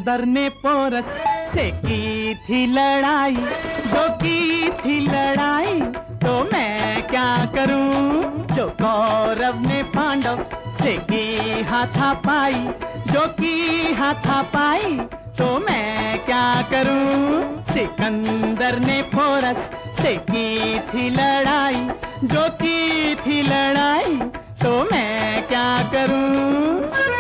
सिकंदर ने पोरस से की थी लड़ाई, जो की थी लड़ाई तो मैं क्या करूं। जो कौरव ने पांडव से की हाथापाई, जो की हाथापाई तो मैं क्या करूं। सिकंदर ने पोरस से की थी लड़ाई, जो की थी लड़ाई तो मैं क्या करूं।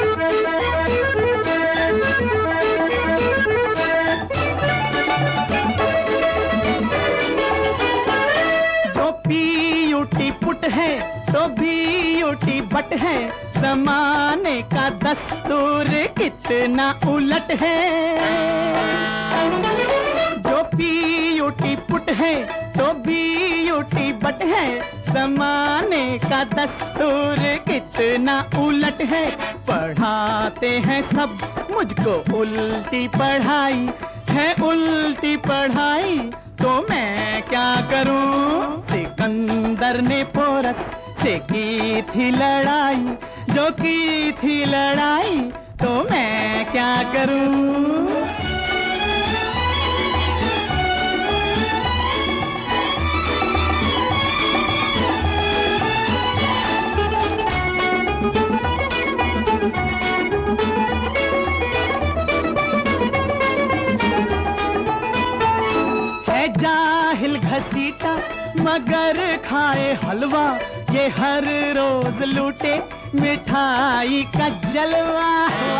जो पीयूटी पुट है तो बीयूटी बट है, जमाने का दस्तूर कितना उलट है। जो पीयूटी पुट है तो बीयूटी बट है, जमाने का दस्तूर कितना उलट है। पढ़ाते हैं सब मुझको उल्टी पढ़ाई, है उल्टी पढ़ाई तो मैं क्या करूं। सिकंदर ने पोरस से की थी लड़ाई, जो की थी लड़ाई तो मैं क्या करूं। जाहिल घसीटा मगर खाए हलवा, ये हर रोज लूटे मिठाई का जलवा।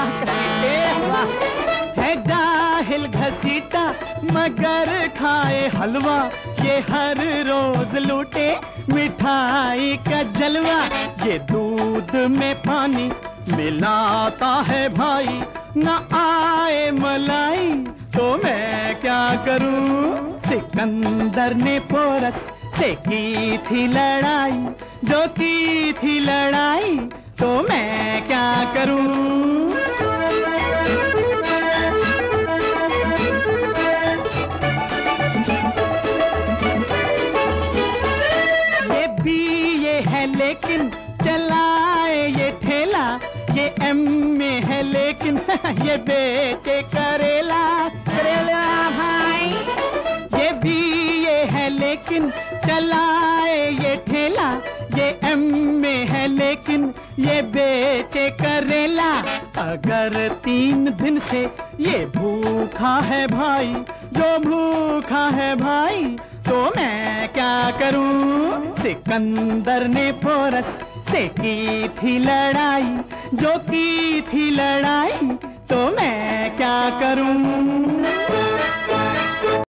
है जाहिल घसीटा मगर खाए हलवा, ये हर रोज लूटे मिठाई का जलवा। ये दूध में पानी मिलाता है भाई, न आए मलाई तो मैं क्या करूं। सिकंदर ने पोरस से की थी लड़ाई, जो की थी लड़ाई तो मैं क्या करूं। ये बीए है लेकिन चलाए ये ठेला, ये एमए है लेकिन ये बेचे करेला। करेला भाई ये बीए है लेकिन चलाए ये ठेला, ये एमए है लेकिन ये बेचे करेला। अगर 3 दिन से ये भूखा है भाई, जो भूखा है भाई तो मैं क्या करूं। सिकंदर ने पोरस से की थी लड़ाई, जो की थी लड़ाई तो मैं क्या करूं।